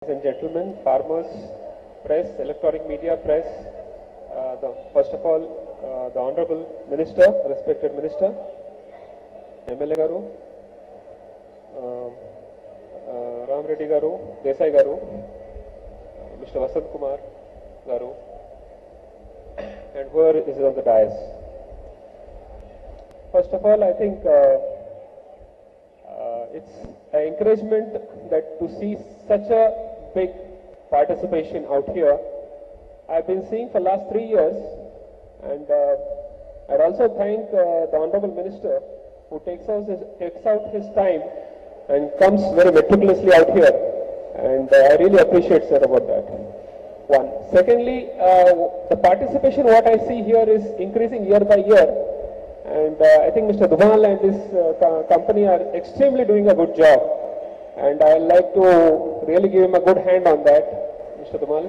Ladies and gentlemen, farmers, press, electronic media, press, first of all, the Honorable Minister, respected Minister, MLA Garu, Ram Reddy Garu, Desai Garu, Mr. Vasant Kumar Garu, and whoever is on the dais. First of all, I think it's an encouragement that to see such a big participation out here. I've been seeing for last 3 years, and I'd also thank the Honorable Minister who takes out his time and comes very meticulously out here, and I really appreciate, sir, about that. One. Secondly, the participation what I see here is increasing year by year, and I think Mr. Dhumal and his company are extremely doing a good job, and I'd like to really give him a good hand on that, Mr. Dhumal.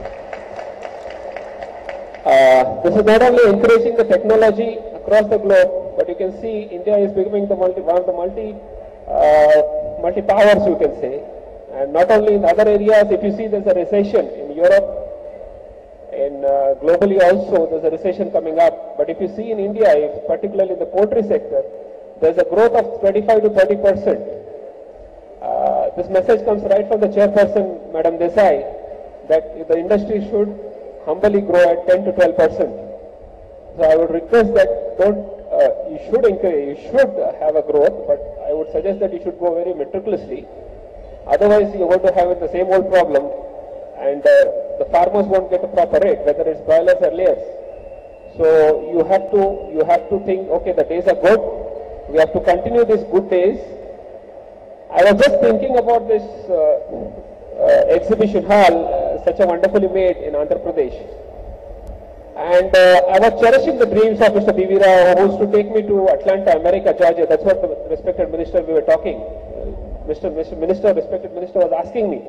This is not only encouraging the technology across the globe, but you can see India is becoming one of the multi powers, you can say, and not only in other areas. If you see, there's a recession in Europe. And globally also there's a recession coming up, but if you see in India, particularly in the poultry sector, there's a growth of 25 to 30%. This message comes right from the chairperson, Madam Desai, that the industry should humbly grow at 10 to 12%. So I would request that you should have a growth, but I would suggest that you should go very meticulously. Otherwise, you're going to have the same old problem, and the farmers won't get a proper rate, whether it's broilers or layers. So you have to think, okay, the days are good. We have to continue these good days. I was just thinking about this exhibition hall, such a wonderfully made in Andhra Pradesh. And I was cherishing the dreams of Mr. B.V. Rao, who used to take me to Atlanta, America, Georgia. That's what the respected minister we were talking. Respected minister was asking me,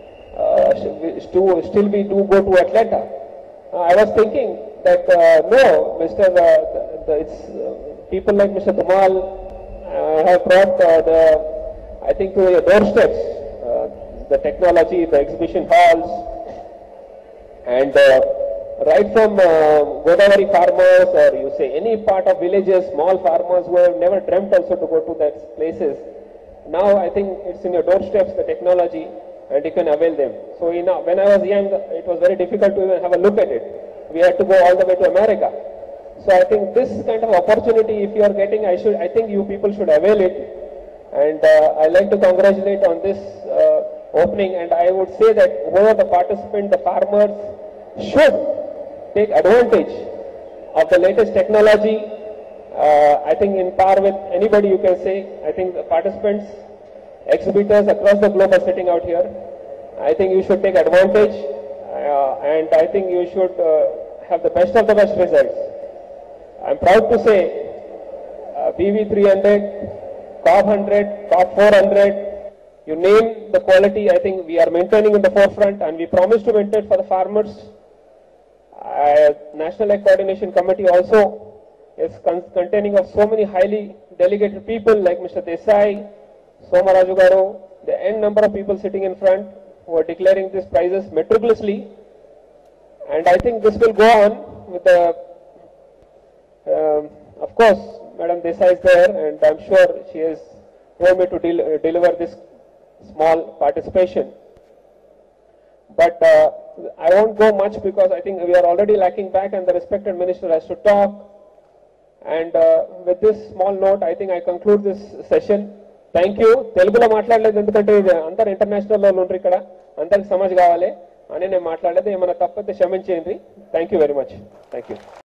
still we do go to Atlanta. I was thinking that no, it's people like Mr. Dhumal have brought I think to your doorsteps the technology, the exhibition halls, and right from Godavari farmers, or you say any part of villages, small farmers who have never dreamt also to go to that places. Now I think it's in your doorsteps, the technology, and you can avail them. So when I was young, it was very difficult to even have a look at it. We had to go all the way to America. So I think this kind of opportunity, if you are getting, I think you people should avail it. And I like to congratulate on this opening. And I would say that whoever the participant, the farmers, should take advantage of the latest technology. I think in par with anybody, you can say. I think the participants, exhibitors across the globe are sitting out here. I think you should take advantage, and I think you should have the best of the best results. I'm proud to say BV 300, COB 100, COB 400, you name the quality, I think we are maintaining in the forefront, and we promise to maintain for the farmers. National Egg Coordination Committee also is containing of so many highly delegated people like Mr. Desai, Somaraju Garu, the n number of people sitting in front who are declaring these prizes meticulously, and I think this will go on with the, of course, Madam Desai is there, and I'm sure she has told me to deliver this small participation. But I won't go much because I think we are already lacking back, and the respected minister has to talk. And with this small note, I think I conclude this session. Thank you. తెలుగులో మాట్లాడలేదు ఎందుకంటే అందరు international వాళ్ళు ఉంటారు ఇక్కడ, అందరికి సమాజ్ కావాలి అని నేను మాట్లాడలేదు. ఏమైనా తప్పైతే క్షమించేయండి. Thank you very much. Thank you.